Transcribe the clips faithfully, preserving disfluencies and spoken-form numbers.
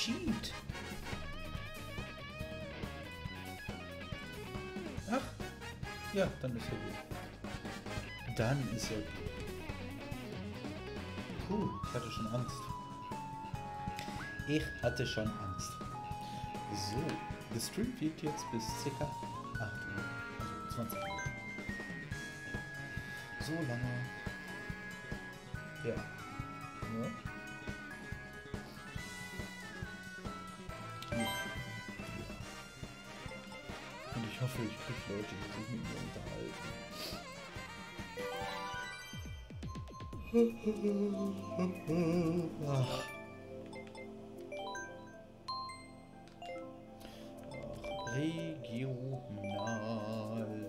Cheat. Ach, ja, dann ist er gut. Dann ist er gut. Puh, ich hatte schon Angst. Ich hatte schon Angst. So, der Stream geht jetzt bis ca. acht Uhr, also zwanzig Uhr. So lange. Ja. Ja. Ja. Und ich hoffe, ich kriege Leute, die sich mit mir unterhalten. Ach. Ach, regional.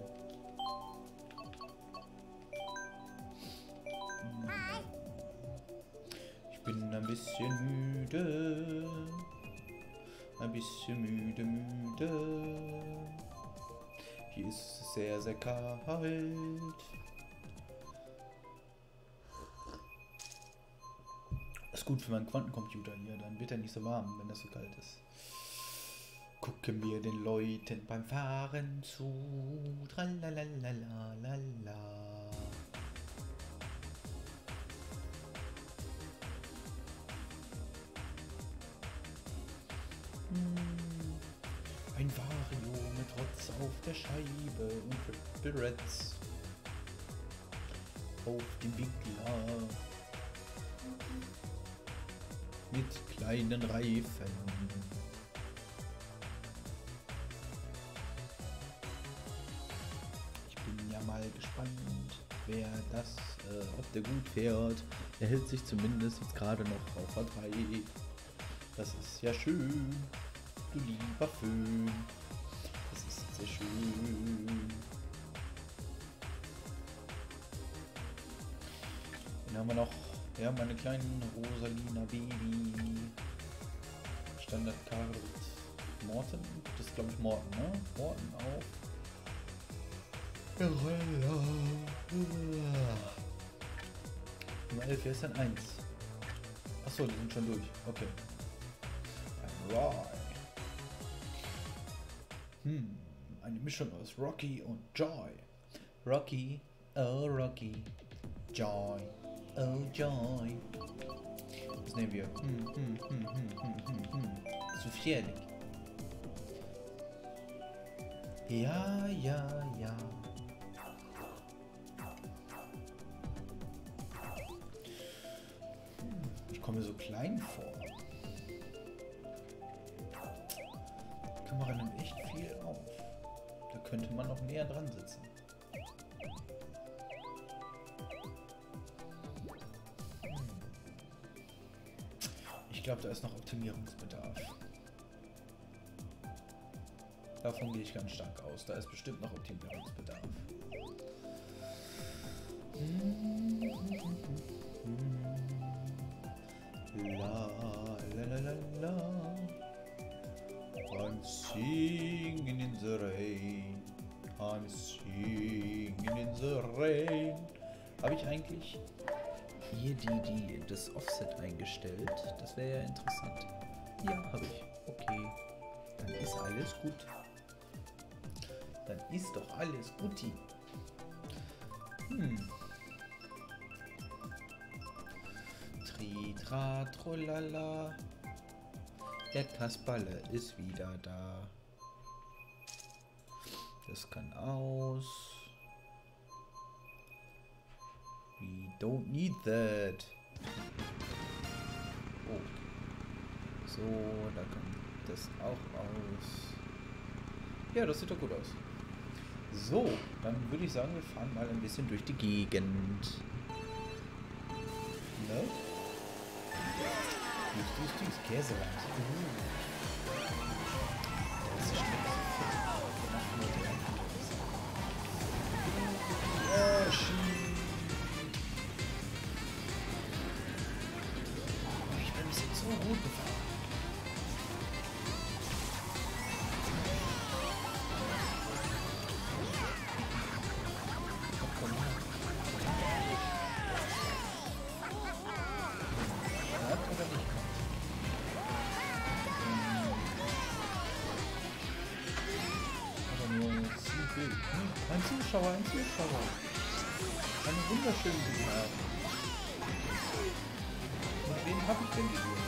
Ich bin ein bisschen müde. Ein bisschen müde, müde. Hier ist es sehr, sehr kalt. Ist gut für meinen Quantencomputer hier, dann wird er nicht so warm, wenn das so kalt ist. Gucken wir den Leuten beim Fahren zu. Tralalalalala. Hm. Ein Vario mit Rotz auf der Scheibe und Triple Reds auf dem Winkler mit kleinen Reifen. Ich bin ja mal gespannt, wer das, äh, ob der gut fährt. Er hält sich zumindest jetzt gerade noch auf A drei. Das ist ja schön, du lieber Föhn. Das ist sehr schön. Dann haben wir noch, ja, meine kleinen Rosalina Baby. Standardkarte mit Morten. Das ist, glaube ich, Morten, ne? Morten auf. Nummer elf, wer ist denn eins? Achso, die sind schon durch. Okay. Right. Hm, eine Mischung aus Rocky und Joy. Rocky, oh Rocky. Joy, oh Joy. Was nehmen wir? Hm, hm, hm, hm, hm, hm, hm. Zu gefährlich. Ja, ja, ja. Hm, ich komme mir so klein vor. Die Kamera nimmt echt viel auf. Da könnte man noch näher dran sitzen. Hm. Ich glaube, da ist noch Optimierungsbedarf. Davon gehe ich ganz stark aus. Da ist bestimmt noch Optimierungsbedarf. La la la la la. I'm singing in the rain. I'm singing in the rain. Habe ich eigentlich hier die, die das Offset eingestellt? Das wäre ja interessant. Ja, habe ich. Okay. Dann ist alles gut. Dann ist doch alles guti. Hm. Tritra, trolala. Der Kasperle ist wieder da. Das kann aus. We don't need that. Oh. So, da kommt das auch aus. Ja, das sieht doch gut aus. So, dann würde ich sagen, wir fahren mal ein bisschen durch die Gegend. Ne? Dies, dies, dies, Käseland. Uh. Das ist Strecke so fit. Oh, shit. Ich bin bis jetzt so gut gefahren. Zuschauer, ein Zuschauer. Einen wunderschönen guten Abend. Mit wem habe ich denn geredet?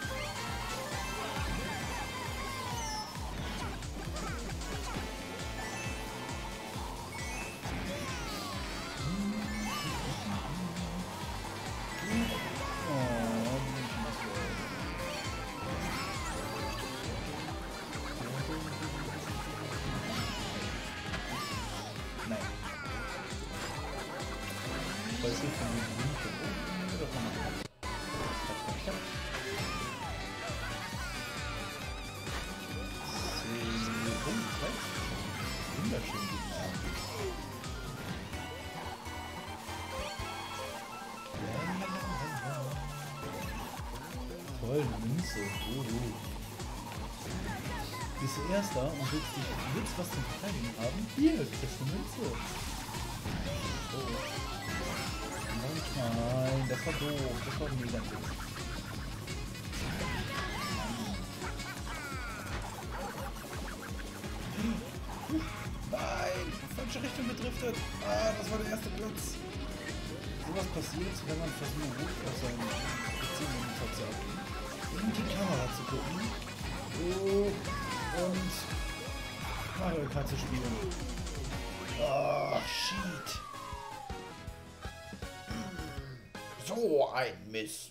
Toll, Münze. Oh, oh. Bist du Erster und willst, dich, willst was zum Verteidigen haben? Hier, das ist eine Münze. Oh. Nein, das war doof. Das war negativ. Nein, falsche Richtung gedriftet. Ah, das war der erste Platz. Sowas passiert, wenn man versucht, aus seinem Beziehungsmonitor zu abgehen. In die Kamera zu gucken. Oh, und Mario Kart zu spielen. Ach, shit. So ein Mist.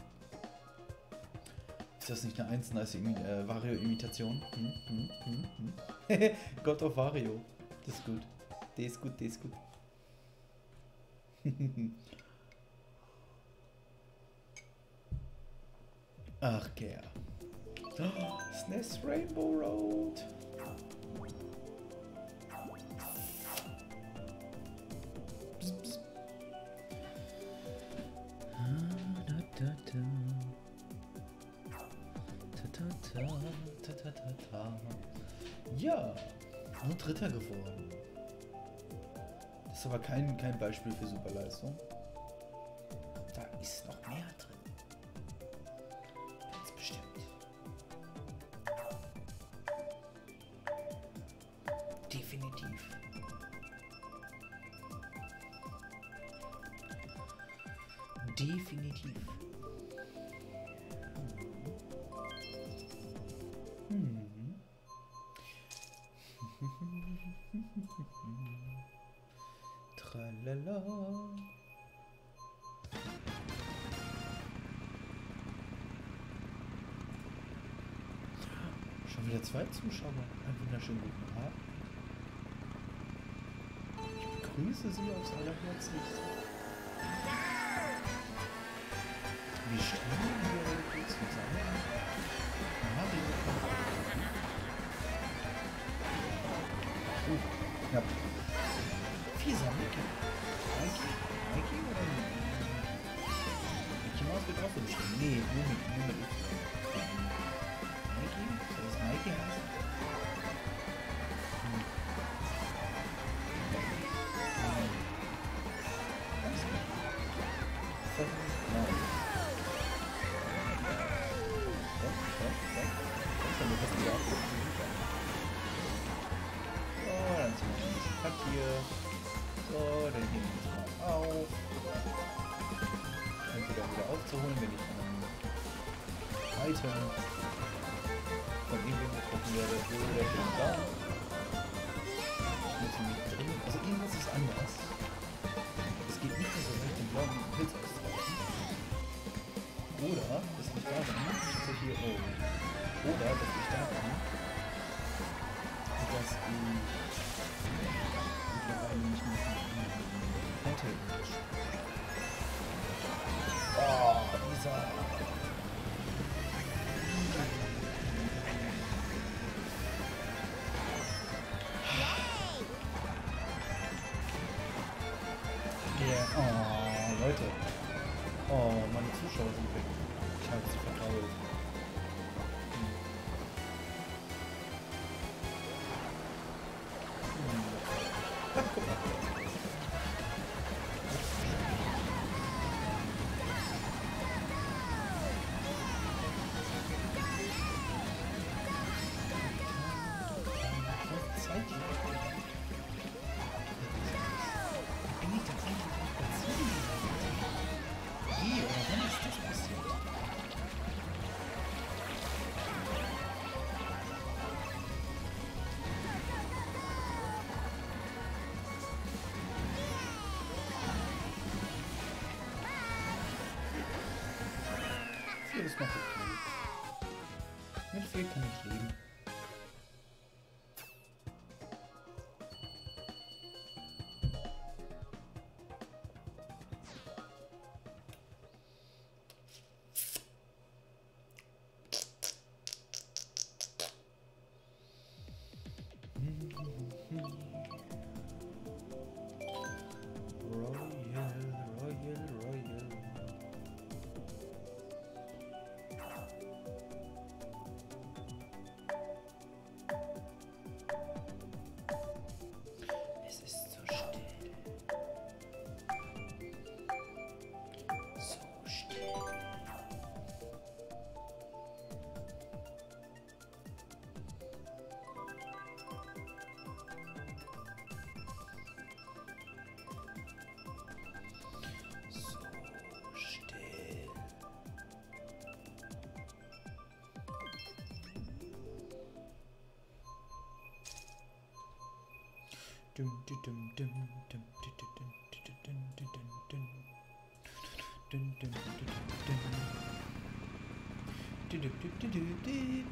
Ist das nicht eine eins nice äh, Wario-Imitation? Hm, hm, hm, hm. God of Wario. Das ist gut. Der ist gut, der ist gut. Ach, ja. S N E S Rainbow Road. Psst, psst. Ja, nur Dritter geworden. Das ist aber kein, kein Beispiel für Superleistung. Da ist noch mehr drin. Ganz bestimmt. Definitiv. Definitiv. Hm. Tralala. Schon wieder zwei Zuschauer. Einen wunderschönen guten Abend. Ich begrüße Sie aufs Allerherzlichste. Wir stehen hier heute zusammen. Mario Kart. Oh, ja. Fieser Mickey. Mikey? Mikey oder Mickey? Mickey Maus wird auch so bestimmt. Nee, nur mit, nur mit Mikey? Soll das Mikey heißen? Hm. Nein. Was? Nein. Doch, doch, doch. Das ist eine feste Absicht. So, dann ziehen wir ein bisschen Papier. So, dann nehmen wir das mal auf. Entweder wieder aufzuholen, wenn ich ein Item von irgendwem getroffen werde, oder ich bin da. Ich muss nicht drin. Also irgendwas ist anders. Es geht nicht mehr so leicht, den blauen Pilz auszutauschen. Oder, das liegt daran, dass ich hier, oh. Oder, das liegt daran, dass ich mittlerweile nicht mehr Handheld spiele. Oh, dieser... Yeah. Oh, Leute. Oh, meine Zuschauer sind weg. Ich habe sie vergrault. Hm. Ach, guck mal. ist noch okay. Mit vier kann ich leben. Dum, dum, dum, dum, dum, dum, dum, dum, dum, dum, dum, dum, dum, dum, dum, dum, dum, dum.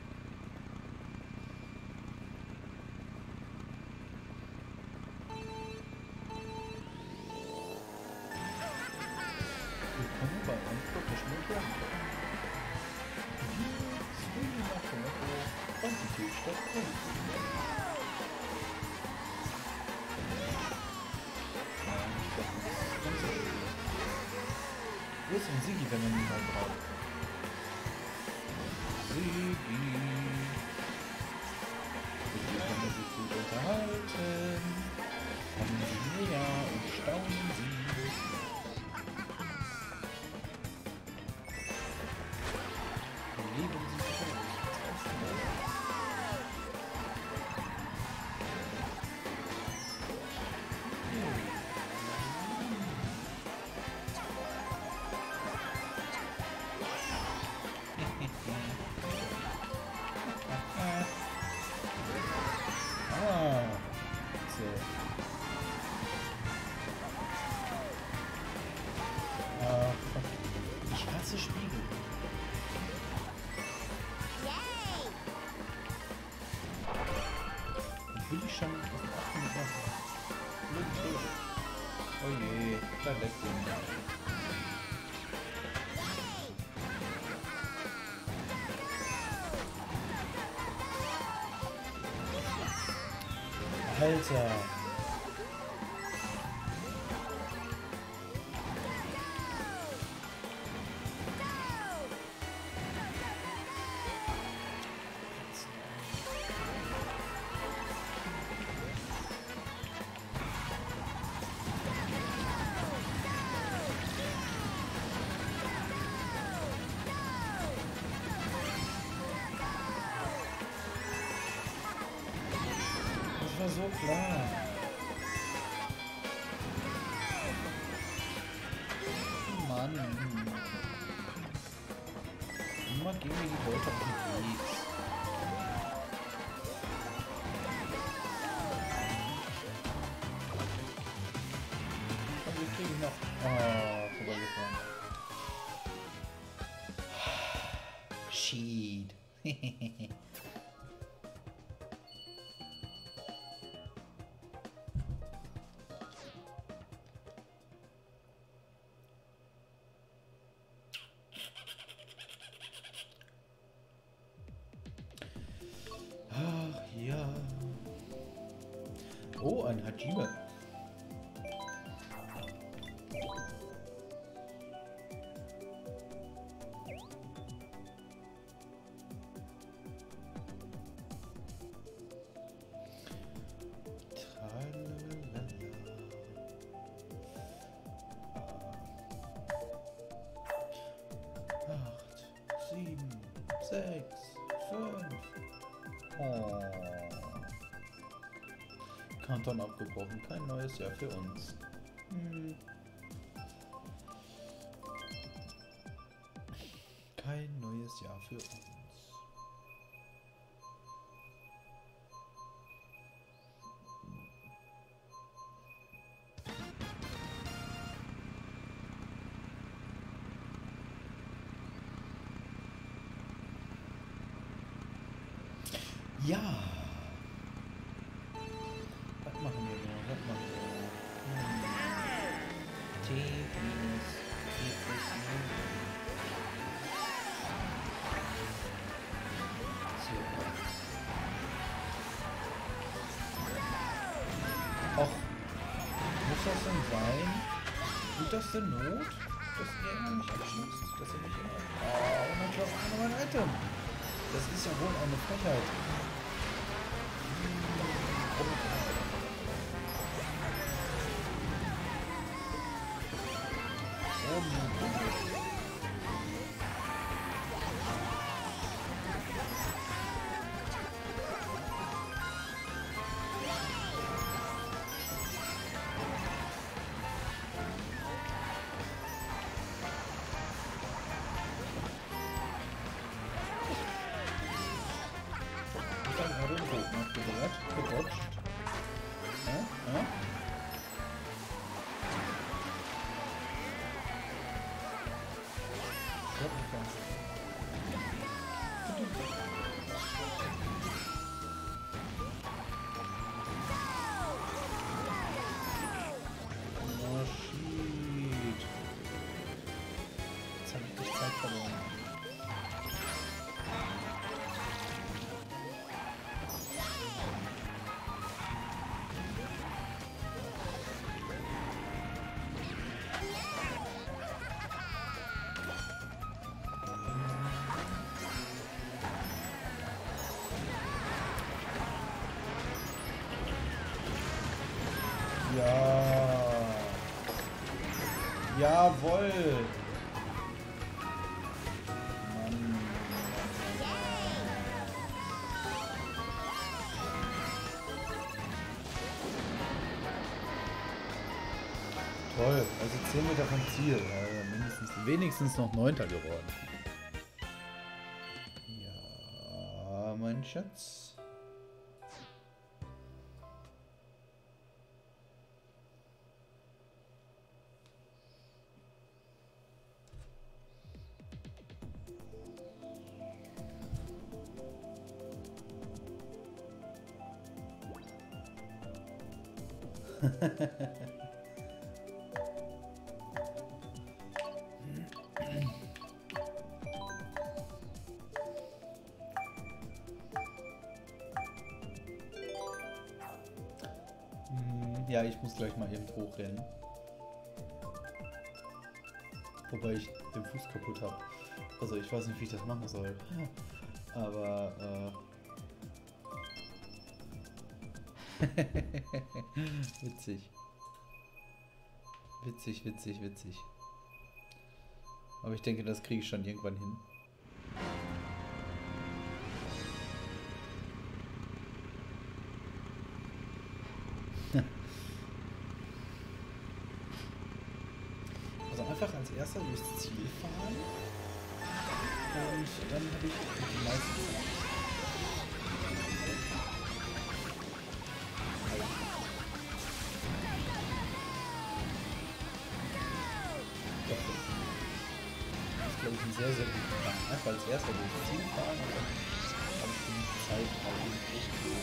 Willkommen bei einem Professional Graphic. Wir spielen nach dem Motto Quantität statt Qualität. Wo ist denn Sigi, wenn man ihn mal braucht? Sigi. Mit dir kann man sich gut unterhalten. Kommen Sie näher und staunen Sie. Leben Sie vor. Ich hasse Spiegel. Will ich schon auf acht machen? Oh je, da leckt ihn. Alter. Das war so klar. Mann. Immer gehen mir die Leute auf den Weg. Und wir kriegen noch... Oh, vorbeigefahren. Sheed. Ach ja. Oh, ein Hajime. Acht, sieben, sechs, fünf. Oh. Countdown abgebrochen. Kein neues Jahr für uns. Hm. Kein neues Jahr für uns. Ja. Was machen wir noch? Was machen wir noch? Hm. T minus vier plus null. So. Och. Muss das denn sein? Tut das denn Not? Dass er immer nicht abschießt? Dass er nicht immer... Oh, und dann klappt er mein Item. Das ist ja wohl eine Frechheit. Gedodged. Ja, ja. Oh shit. Jetzt habe ich echt Zeit verloren. Ja. Jawohl. Mann. Toll. Also zehn Meter vom Ziel. Also mindestens, wenigstens noch Neunter geworden. Ja, mein Schatz. Ja, ich muss gleich mal eben hochrennen. Wobei ich den Fuß kaputt habe. Also ich weiß nicht, wie ich das machen soll. Aber äh witzig. Witzig, witzig, witzig. Aber ich denke, das kriege ich schon irgendwann hin. Also einfach als erster durchs Ziel fahren. Und dann habe ich die meisten Zeit. Glaube ich, ein sehr, sehr guter Plan. Einfach als erster durchs Ziel fahren und dann habe ich genug Zeit, mal eben echt so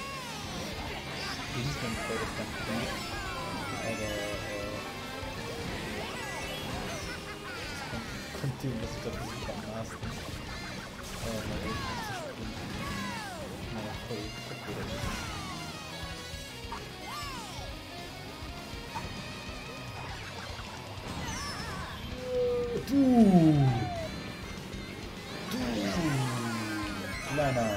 hinten, bevor das dann geht. Aber äh, das kommt, kommt dem, dass ich da versuche am Maßen äh, mal eben zu springen. Naja, voll kaputt oder nicht. Du! Du! Kleiner!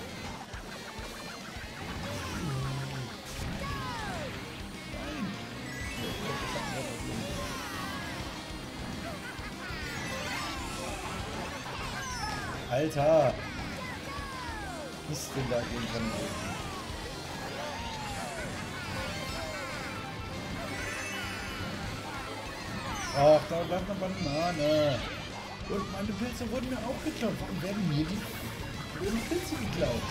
Alter! Was ist denn da irgendwann los? Ach, da lag eine Banane. Und meine Pilze wurden mir auch geklaut. Warum werden mir die blöden Pilze geklaut?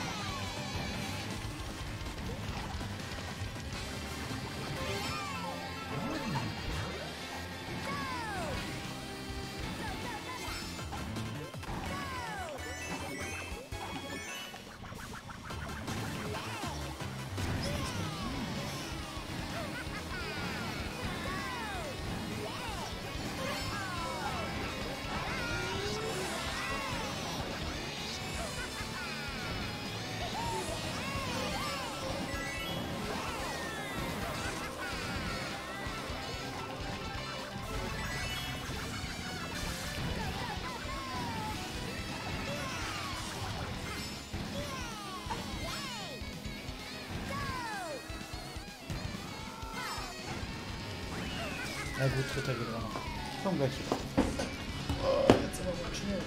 Na gut, dritter geht auch noch. Ich komm gleich wieder. Oh, jetzt aber mal schnell.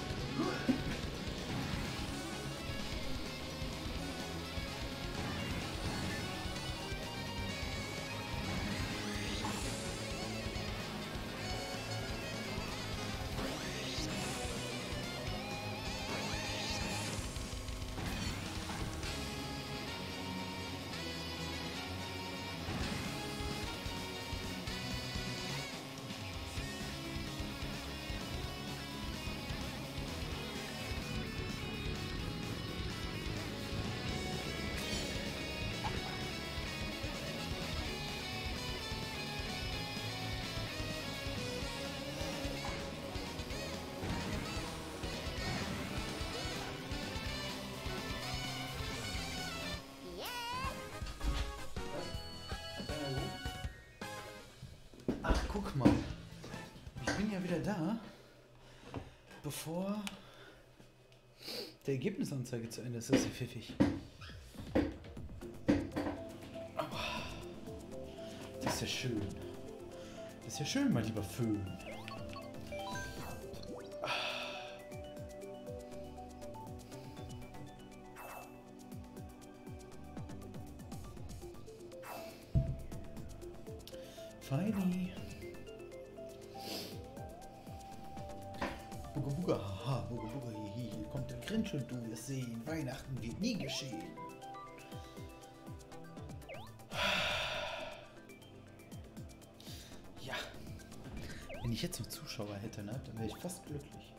Ach, guck mal. Ich bin ja wieder da, bevor der Ergebnisanzeige zu Ende ist. Das ist ja pfiffig. Aber das ist ja schön. Das ist ja schön, mein lieber Föhn. Feini. Bugga Bugga, haha, Bugga Bugga, hihi, hier kommt der Grinch und du wirst sehen, Weihnachten wird nie geschehen. Ja, wenn ich jetzt noch Zuschauer hätte, ne, dann wäre ich fast glücklich.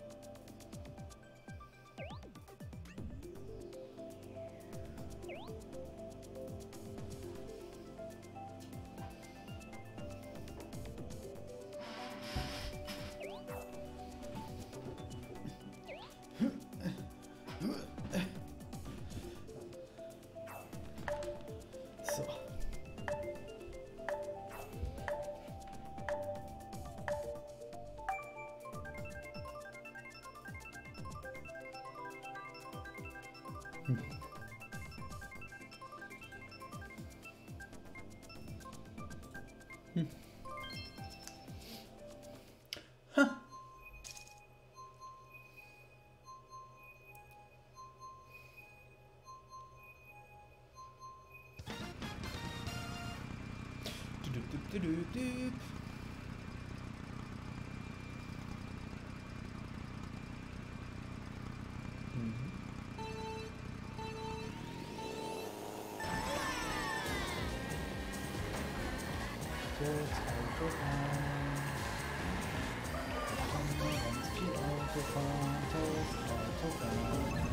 So. Hm. Hm. Ha. Du, du, du, du. Mhm. Jetzt Autofahren. Da kann man ganz viel Auto fahren. Das Autofahren.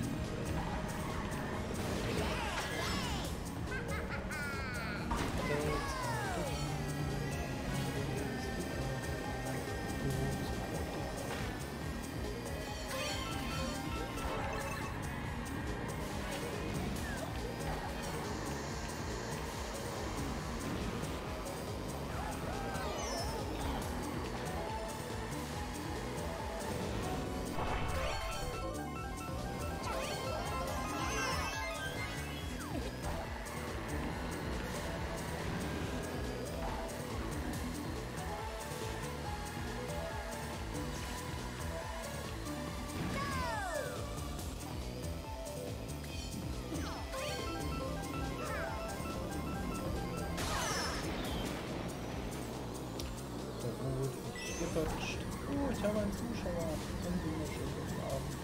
Gequatscht. Oh, ich habe einen Zuschauer. Einen wunderschönen Abend.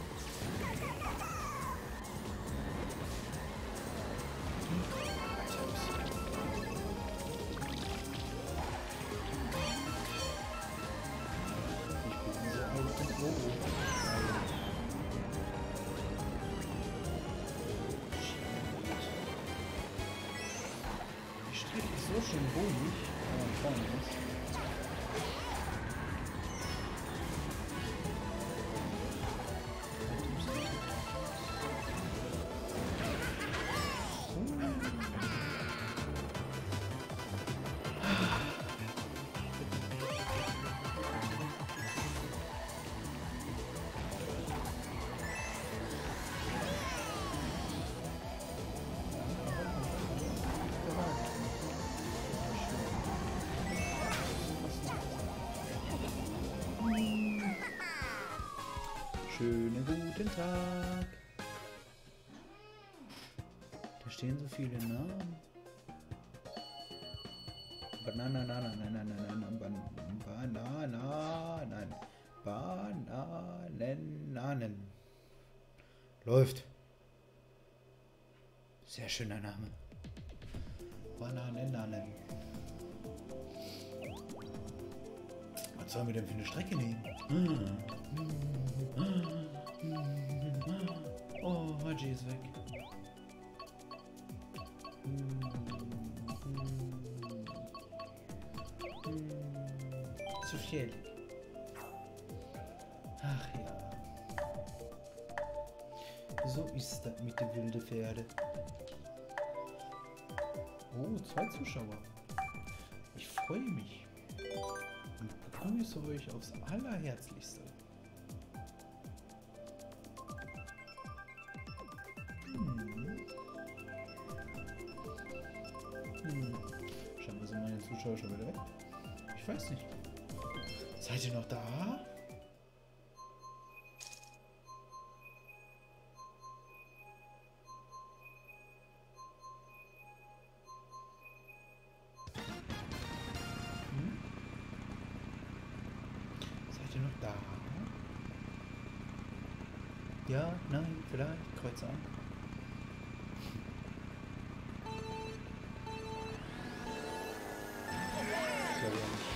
Ich bin so alt und froh. Die Strecke ist so schön ruhig, wenn man vorne ist. Schönen guten Tag. Da stehen so viele Namen. Banana, nein, nein, nein, nein, nein, Banana, nein. Bananen. Läuft. Sehr schöner Name. Bananen. Was sollen wir denn für eine Strecke nehmen? Oh, Haji ist weg. Zu viel. Ach ja. So ist das mit den wilden Pferden. Oh, zwei Zuschauer. Ich freue mich. Und begrüße euch aufs Allerherzlichste. Hm. Hm. Scheinbar sind meine Zuschauer schon wieder weg. Ich weiß nicht. Seid ihr noch da? Hm? Seid ihr noch da? Ja, nein, vielleicht, Kreuz an. Ich glaube ja nicht.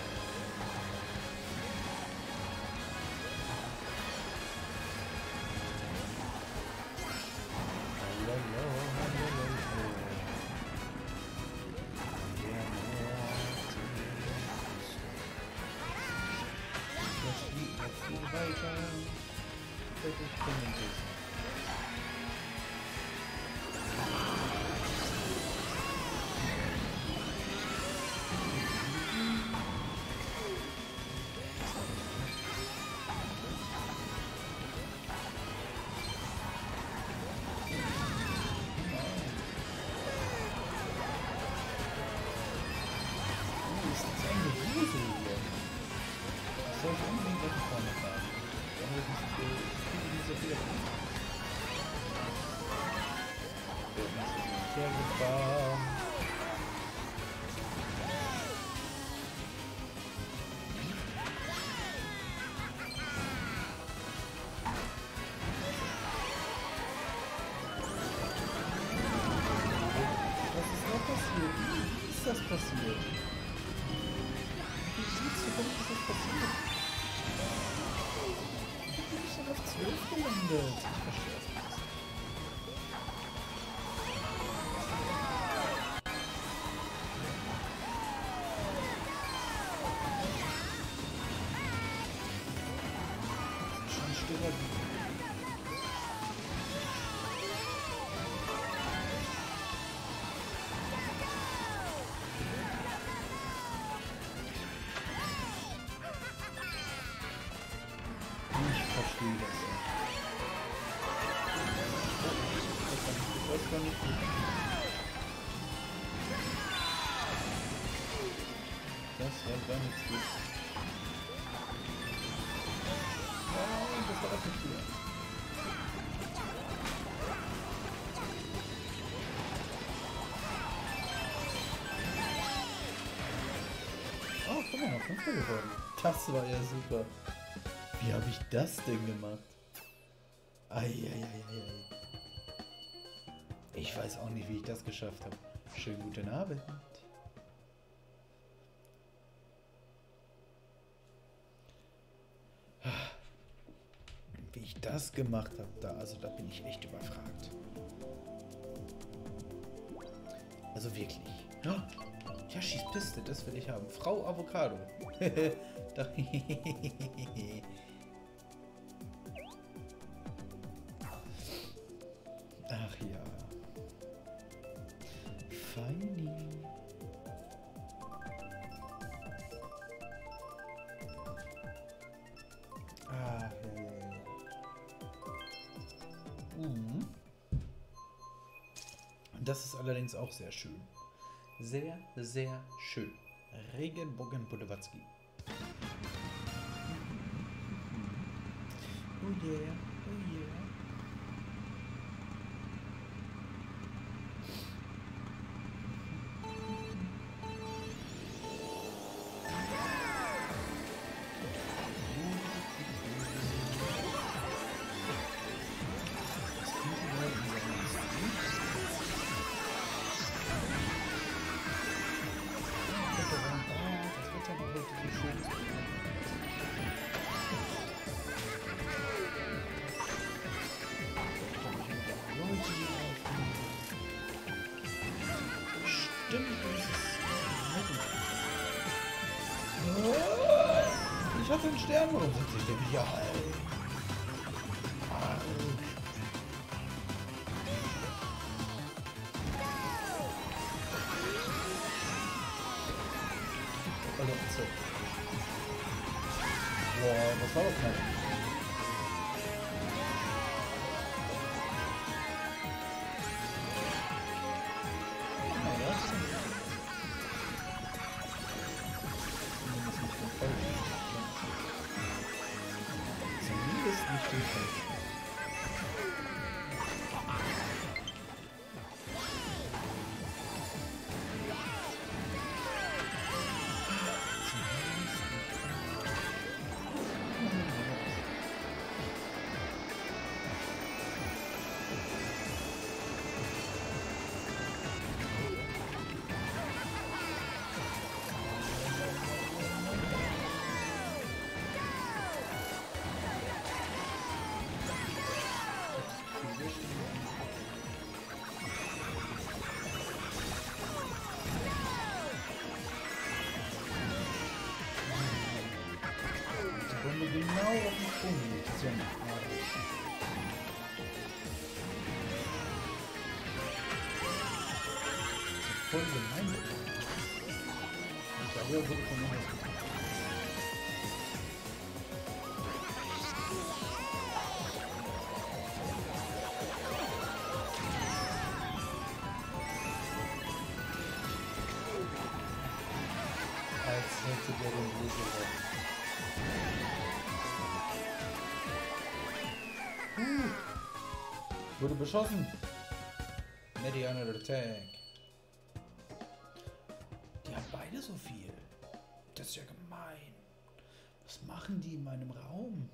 Weiter. Fertig, ich sollte unbedingt weiter vorne fahren. Dann wird nicht so viel, nicht so viel davon. Wird nicht so viel hergefahren. Was ist noch passiert? Wie ist das passiert? Wie sieht's so komisch, ist das passiert? Wie bin ich denn auf zwölf gelandet? Ich verstehe das nicht. Das ist schon ein Stück weit. Ich verstehe das nicht. Ich weiß gar nicht, wie. Das war gar nichts gut. Nein, das war auch nicht gut. Oh, guck mal, fünfter geworden. Das war ja super. Wie habe ich das denn gemacht? Eieieiei. Ich weiß auch nicht, wie ich das geschafft habe. Schönen guten Abend. Wie ich das gemacht habe, da, also da bin ich echt überfragt. Also wirklich. Ja, Yashis Piste, das will ich haben. Frau Avocado. Da- Ach ja. Feini. Ach ja, ja, ja. Mhm. Das ist allerdings auch sehr schön. Sehr, sehr schön. Regenbogen Budowatzki. Oh yeah. hat den Stern, warum setzt sich der wieder ein? Boah, was war das denn? Zumindest nicht den falschen. Genau auf den Punkt liegt, das ist ja nicht gerade. Das ist voll gemein. Ich glaube, er wurde von mir was getan. Als hätte der den Böse gehabt. Uh, wurde beschossen. Medianer Attack. Die haben beide so viel. Das ist ja gemein. Was machen die in meinem Raum?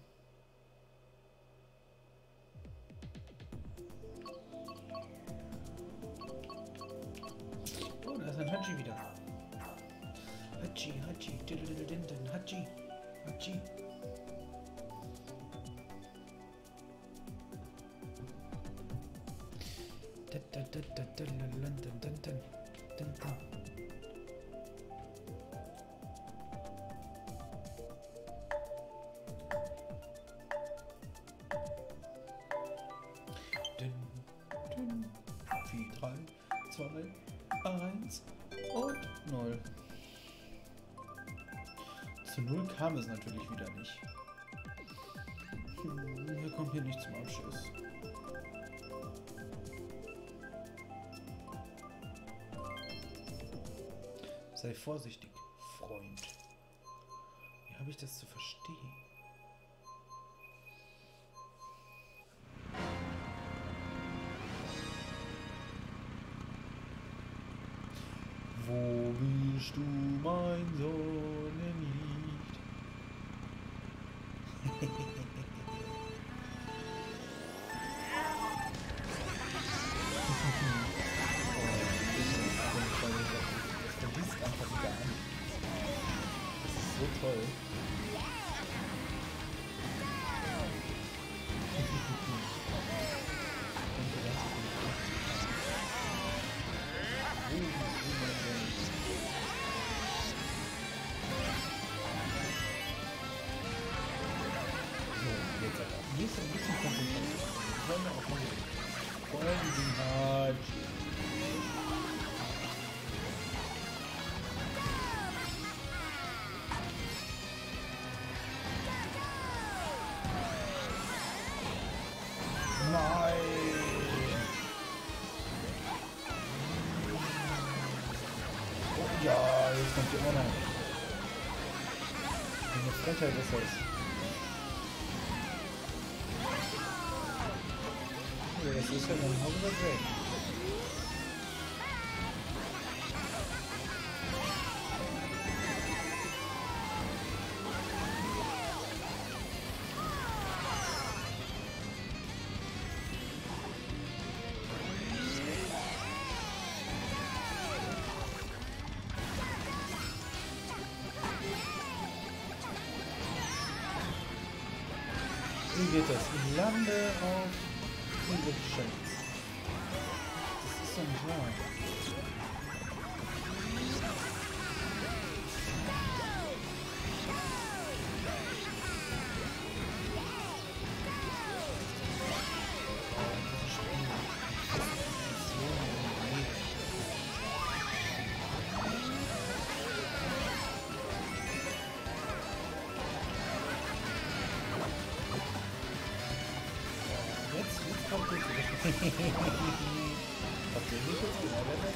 Oh, da ist ein Hachi wieder. Hachi, Hachi, Hachi, Hachi. vier, drei, zwei, eins und null. Zu null kam es natürlich wieder nicht. Hm, wir kommen hier nicht zum Abschluss. Sei vorsichtig, Freund. Wie habe ich das zu verstehen? Wo bist du, mein Sonnenlicht? Das ist einfach gar nicht. Das ist so toll. Hier ist ein bisschen konzentriert. Wollen wir auch mal folgen den Hachi. Nein! Oh ja, jetzt kommt die auch noch. Wie eine Frechheit ist das. Das ist ja dann auch wieder weg. Wie geht das? Ich lande auf diese Geschenks. Das ist doch nicht wahr. Jetzt kommt es. Habt ihr mich jetzt geärgert?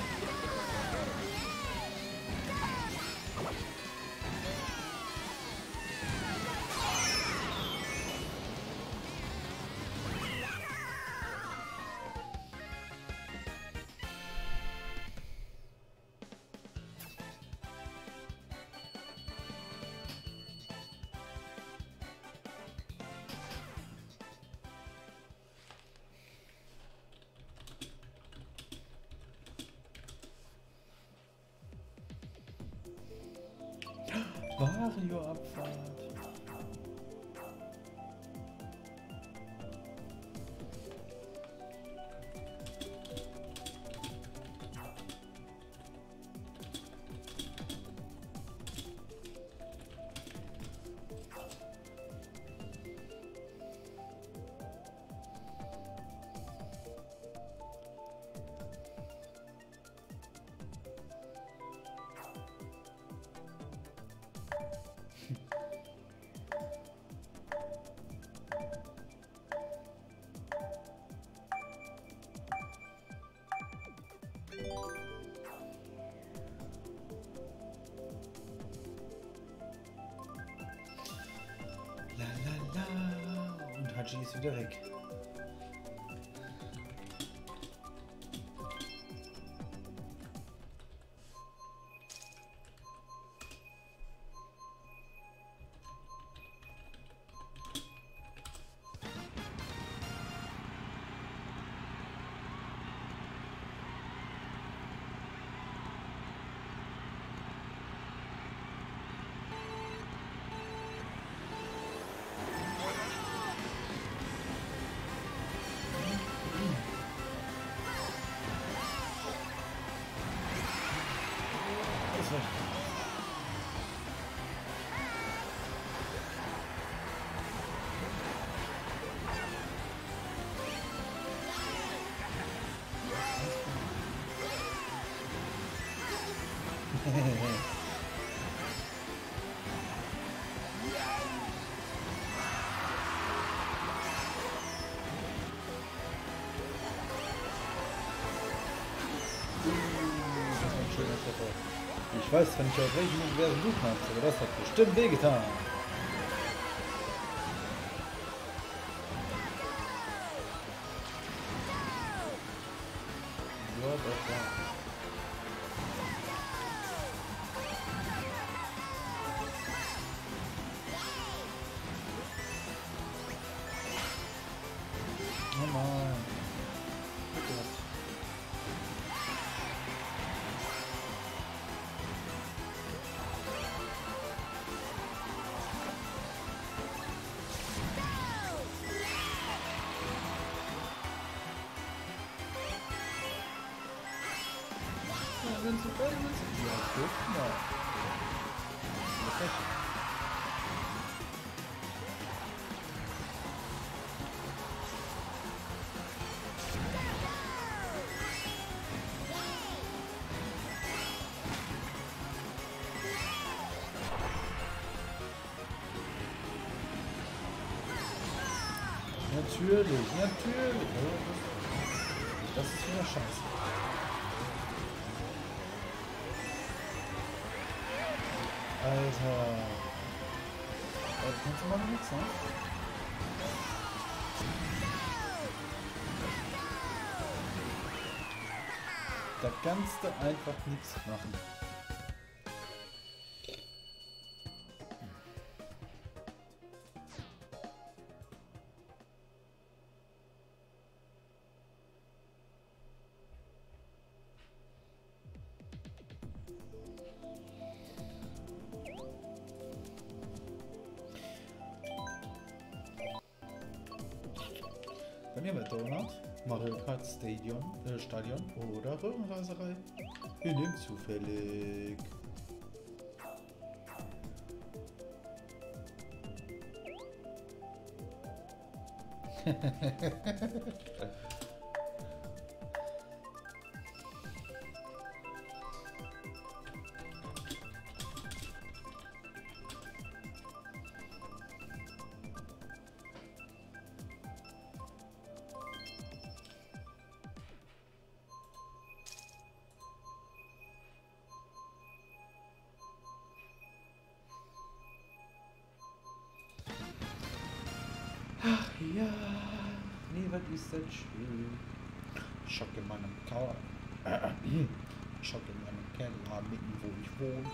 Mario-Abfahrt. Und Haji ist wieder weg. Ich weiß zwar nicht, aus welchem Universum du kannst, aber das hat bestimmt wehgetan. Ja, das war. Oh Mann. Wenn sie beide sind, ja, guck mal. Natürlich, natürlich. Das ist wieder scheiße. Alter. Da kannst du mal nichts, ne? Da kannst du einfach nichts machen. Dann nehmen wir Donut, Mario Kart Stadion, äh, Stadion oder Röhrenraserei. Wir nehmen zufällig. Ach ja, nee, was ist das schön. Schock in meinem Keller. Schock in meinem Keller, mitten wo ich wohne.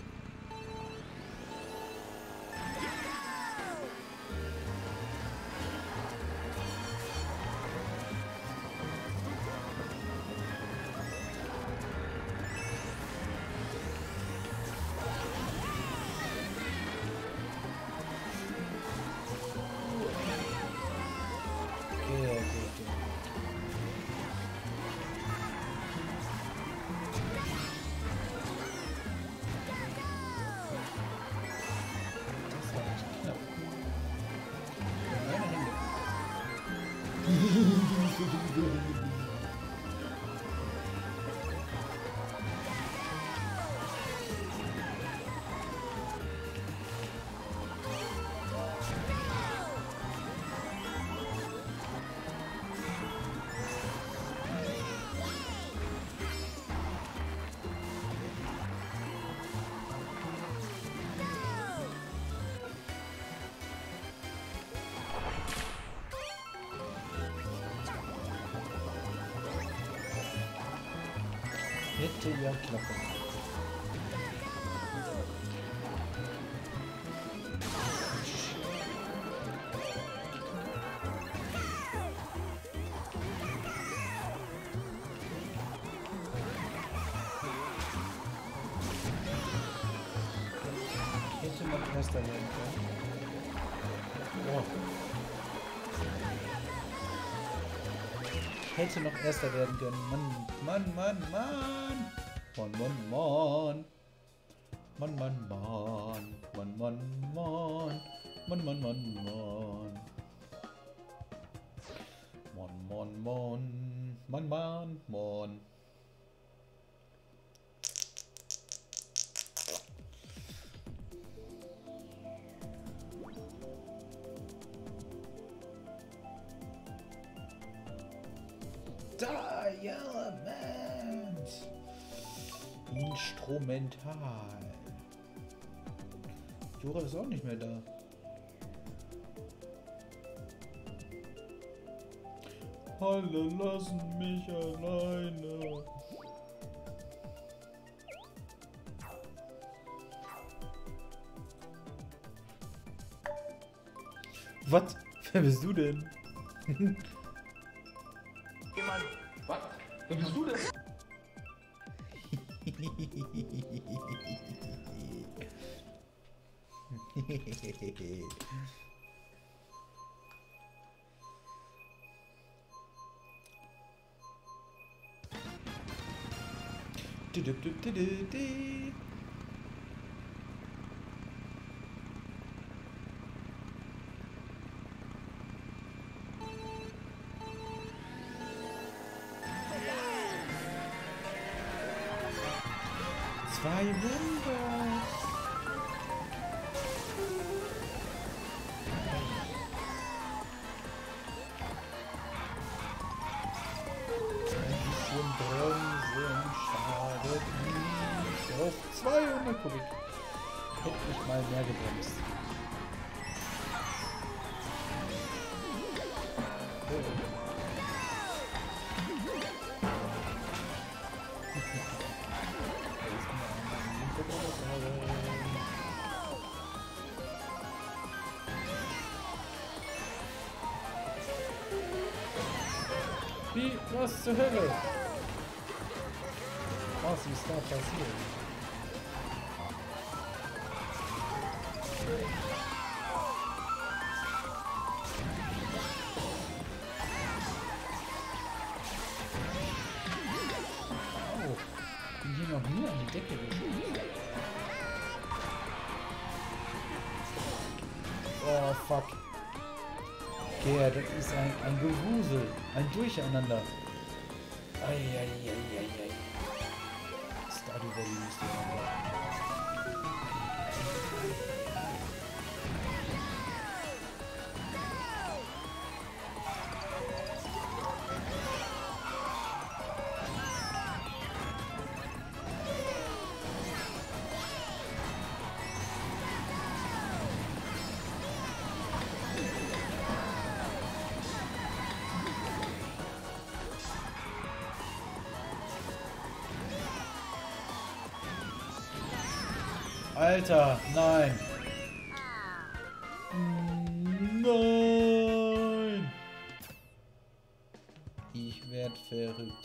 Hätte ja klappen. Hätte noch erster werden können. Oh. Hätte noch erster werden können. Mann, Mann, Mann, Mann. Mann, Mann, Mann. Mann, Mann, Mann. Mann, Mann, Mann. Mann, Mann, Mann, Mann. Mann, Mann, Mann. Mann, Mann, Mann. Diamond! Instrumental. Jura ist auch nicht mehr da. Alle lassen mich alleine. Was? Wer bist du denn? Jemand. Was? Wer bist du denn? Du, du, du, du, du, du. Zwei Wunder. Ein bisschen bremsen schadet nicht. Auf zweihundert Kubik. Hätte ich mal mehr gebremst. Oh. Wie? Was zur Hölle? Was ist da passiert? Oh, bin hier noch nie an die Decke gekommen. Oh, fuck. Okay, das ist ein, ein Gewusel, ein Durcheinander. Eieieiei. Stardew Valley ist durcheinander. Alter, nein. Nein. Ich werd verrückt.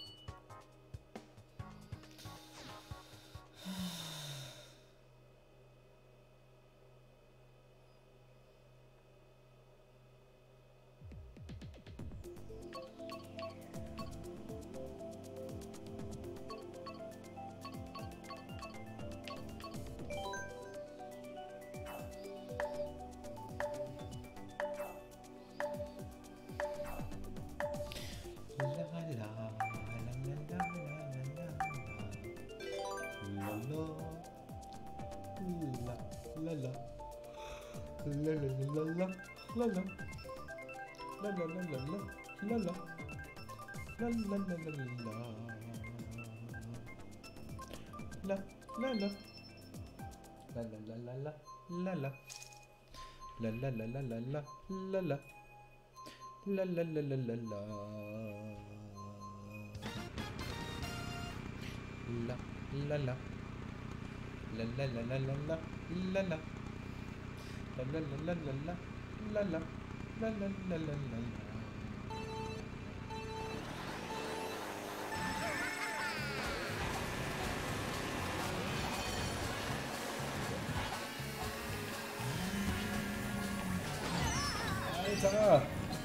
Alter!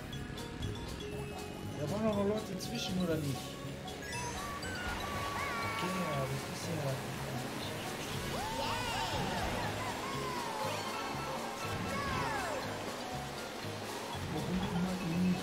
Da waren doch noch Leute zwischen, oder nicht? Okay, ja, das ist ja... Warum immer nicht?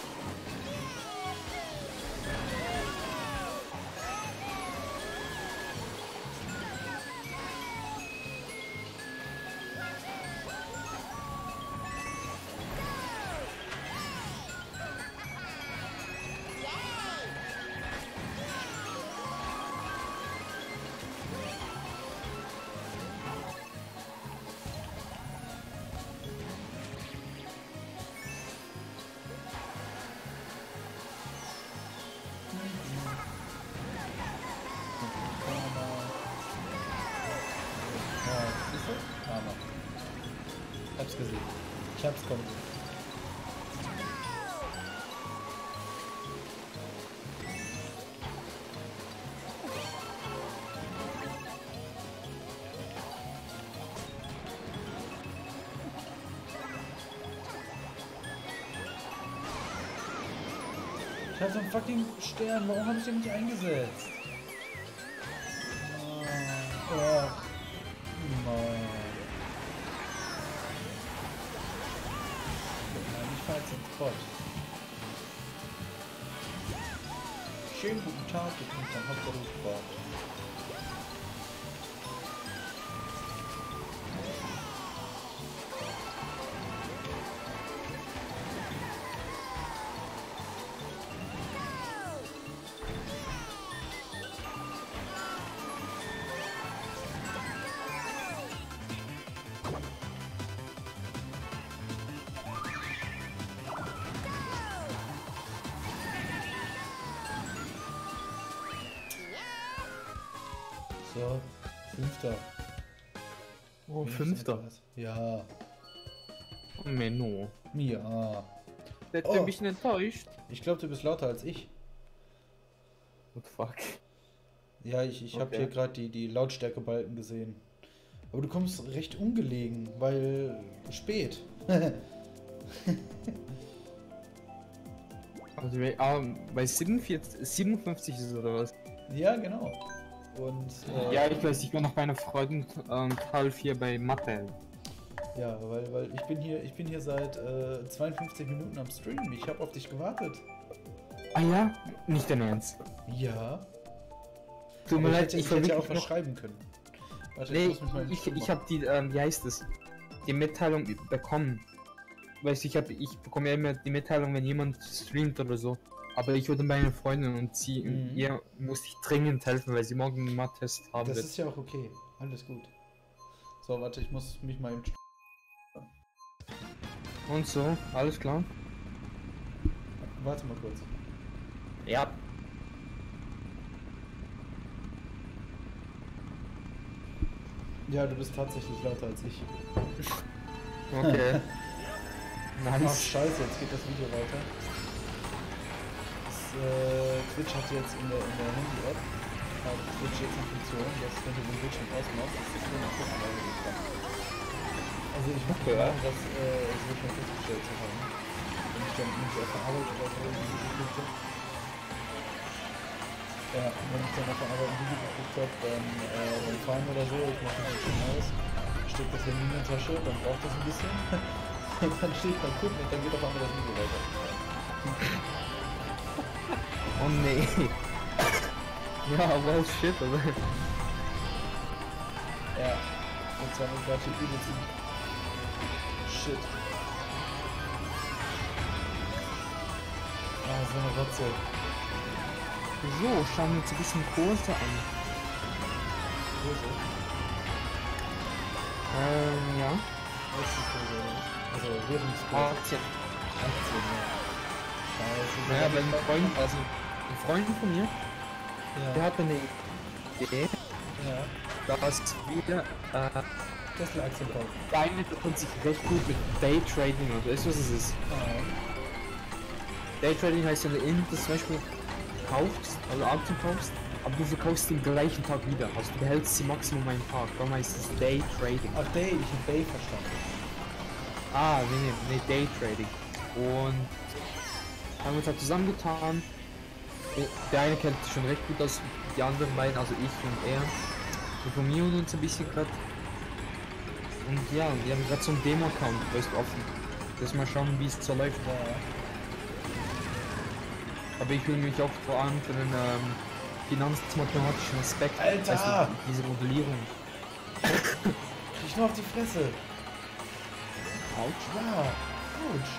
Ich hab's gesehen. Ich hab's kommen. Ich hab so einen fucking Stern. Warum habe ich den nicht eingesetzt? Oh, oh. Mann. Ich fahr jetzt ins Spot. Schönen guten Tag, ihr kommt am Hauptbahnhofsport. So, fünfter. Oh, fünfter. Ja. Oh, Menno. Ja. Der hat Oh. ein bisschen enttäuscht. Ich glaube, du bist lauter als ich. What the fuck? Ja, ich, ich habe Okay. hier gerade die, die Lautstärkebalken gesehen. Aber du kommst recht ungelegen, weil spät. Also, ähm, bei siebenundvierzig, siebenundfünfzig ist es oder was? Ja, genau. Und äh, Ja, ich weiß, ich bin noch bei einer Freundin ähm, Teil vier bei Mattel. ja, weil, weil ich bin hier, ich bin hier seit äh, zweiundfünfzig Minuten am Stream. Ich habe auf dich gewartet. Ah ja? Nicht dein Ernst. Ja. Tut mir Aber leid, hätte, ich ich war hätte ja auch wirklich was noch... schreiben können. Warte, Nee, muss mich mal ich, im ich Stream habe die, ähm, wie heißt es? Die Mitteilung bekommen. Weißt du, ich, hab, ich bekomme ja immer die Mitteilung, wenn jemand streamt oder so. Aber ich wurde bei einer Freundin und sie, Mhm. ihr musste ich dringend helfen, weil sie morgen einen Mathe-Test haben Das wird. ist ja auch okay. Alles gut. So, warte, ich muss mich mal im... Und so, alles klar? Warte mal kurz. Ja. Ja, du bist tatsächlich lauter als ich. Okay. Ach Nice. scheiße, jetzt geht das Video weiter. Das, äh, Twitch hat jetzt in der, in der Handy-App, hat Twitch jetzt eine Funktion, dass wenn du den Bildschirm ausmachst, dass das nur noch Kurzanlage geht kann. Also ich muss Okay. sagen, dass äh, so schon festgestellt zu haben. Wenn ich dann irgendwie auf der Arbeit oder so irgendwie geguckt habe. Ja, und wenn ich dann auf der Arbeit ein Video geguckt habe, dann äh, beim Fahren oder so, ich mache das schon aus, steckt das Handy in die Tasche, dann braucht das ein bisschen. Und dann steht man gucken und dann geht auf einmal das Video weiter. Oh nee. Ja, well shit, oder? Ja. Und zwar mit gerade übelsten Shit. Ah, so eine Rotze. So, schauen wir uns ein bisschen Kurse an. Kurse? Ähm, ja. Was ist die Kurse, oder was? Also, Währungskurs. Aktien. Aktien, ja. Scheiße. Naja, wenn ein Freund, also ein Freund von mir, der Ja. hat eine Idee, Ja. dass wir, äh, Tesla-Aktien kaufen. deine tun sich recht gut mit Daytrading und weißt du, was es ist? Ah. Daytrading heißt, wenn du irgendwas zum Beispiel kaufst, also Aktien kaufst, aber du verkaufst den gleichen Tag wieder. Also du behältst sie maximum einen Tag. Darum heißt es Daytrading. Ach, Day, ich hab Day verstanden. Ah, nee, nee, nee, Daytrading. Und haben uns halt zusammengetan. Der eine kennt sich schon recht gut aus, die anderen beiden, also ich und er, informieren uns ein bisschen gerade. Und ja, wir haben gerade so einen Demo-Account, weißt du, offen. Lass mal schauen, wie es so läuft. Ja. Aber ich will mich auch vor allem für den ähm, finanzmathematischen Aspekt, Alter! also diese Modellierung. Krieg ich nur auf die Fresse. Autsch. Ja. Autsch.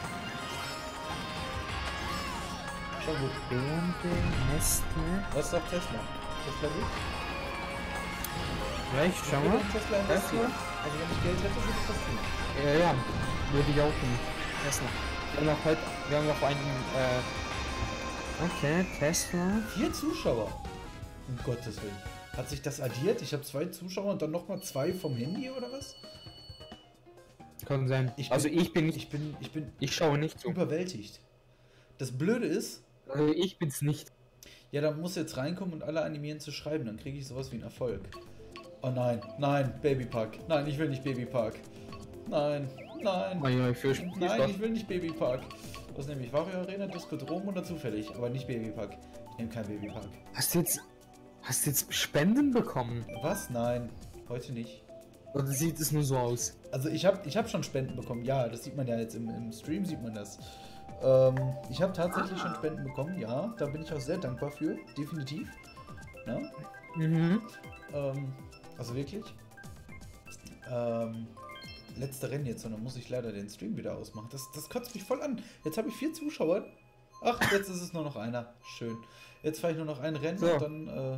Schon gut. B M W, Nestle. Was ist auf Tesla? Tesla gut? Vielleicht, schau Ich würde mal. in Tesla investieren. Also wenn ich Geld hätte, würde ich das tun. Ja, ja, würde ich auch tun. Tesla. Wir haben auch heute, wir haben noch einen, äh, okay, Tesla. Vier Zuschauer. Um Gottes Willen. Hat sich das addiert? Ich habe zwei Zuschauer und dann nochmal zwei vom Handy oder was? Kann sein. Ich bin- also ich bin nicht, Ich bin, ich bin ich schaue nicht so. überwältigt. Das Blöde ist, Also ich bin's nicht. ja, da muss jetzt reinkommen und alle animieren zu schreiben, dann kriege ich sowas wie einen Erfolg. Oh nein, nein, Babypark. Nein, ich will nicht Babypark. Nein, nein. Oh ja, ich fürchte, Nein, ich will nicht Babypark. Was nehme ich? Wario Arena, Disco-Drom oder zufällig? Aber nicht Babypark. Ich nehme kein Babypark. Hast du jetzt, hast du jetzt Spenden bekommen? Was? Nein, heute nicht. Oder sieht es nur so aus? Also ich habe ich hab schon Spenden bekommen, ja, das sieht man ja jetzt im, im Stream, sieht man das. Ähm, ich habe tatsächlich schon Spenden bekommen, ja, da bin ich auch sehr dankbar für, definitiv. Ja? Mhm. Ähm, also wirklich. Ähm, letzte Rennen jetzt und dann muss ich leider den Stream wieder ausmachen. Das, das kotzt mich voll an. Jetzt habe ich vier Zuschauer. Ach, jetzt ist es nur noch einer. Schön. Jetzt fahre ich nur noch ein Rennen So. und dann, äh...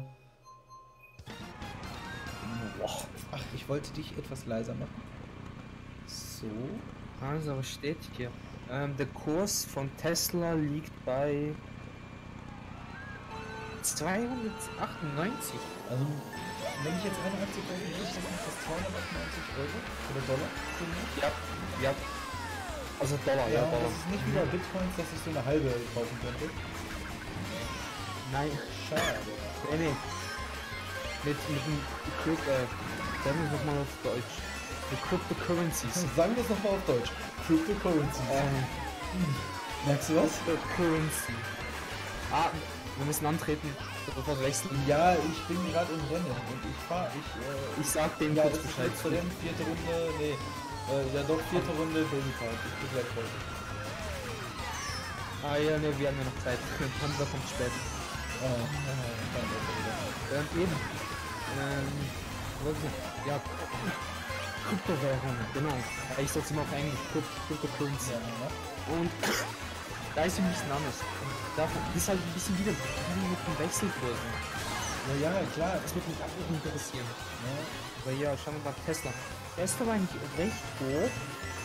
Boah. Ach, ich wollte dich etwas leiser machen. So. Also, was steht hier? Ähm, der Kurs von Tesla liegt bei zweihundertachtundneunzig. Also, wenn ich jetzt eine Aktie kaufen würde, ist das nicht das zweihundertachtundneunzig Euro oder Dollar? Ja, ja. Also Dollar, ja, Ja, Dollar. das ist nicht wie bei Bitcoins, dass ich so eine halbe kaufen könnte. Nein, Schade. nee, nee. Mit, mit dem Crypt, äh, sagen wir es nochmal auf Deutsch. Mit Cryptocurrencies. Sagen wir es nochmal auf Deutsch. Cryptocurrency. Ähm, Merkst du was? Cryptocurrency. Ah, wir müssen antreten, bevor wir wechseln. Ja, ich bin gerade im Rennen und ich fahre, ich, äh, Ich sag dem ja, kurz das ist Bescheid. letzte Rennen, vierte Runde, nee, äh, ja doch, vierte Runde Babypark, ich bin gleich voll. Ah ja, ne, wir haben ja noch Zeit. Panzer kommt spät. Ah, ah, kein Alter wieder. Ähm, eben. Ähm, was ist das? Ja, Kryptowährungen, genau. Ja, ich sag's immer auf Englisch, Crypt- Cryptocurrency. Ja, ja. Und da ist ein bisschen anders. Und da ist halt ein bisschen wieder mit den Wechselkursen. Na ja, klar. Das wird mich auch interessieren. Ja. Aber ja, schauen wir mal Tesla. Tesla war eigentlich recht hoch.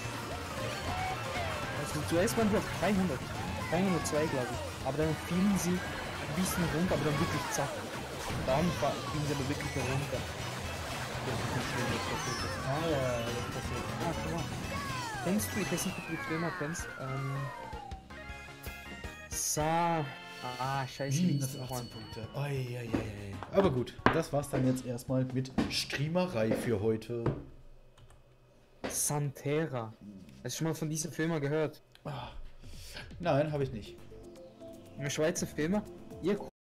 Also zuerst waren wir auf dreihundert. dreihundertzwei, glaube ich. Aber dann fielen sie ein bisschen runter, aber dann wirklich zack. Dann fa- gingen sie aber wirklich runter. Ah, ja, ja, das passiert. Ah, guck mal. Kennst du, ich weiß nicht, ob du die Filme kennst, ähm... Sa... Ah, scheiße, wie Minus hieß das achtzehn Punkte. Oi, oi, oi, oi. Aber gut, das war's dann jetzt erstmal mit Streamerei für heute. Santera. Hast du schon mal von diesem Film gehört? Ah. Nein, habe ich nicht. Ein Schweizer Film. Ihr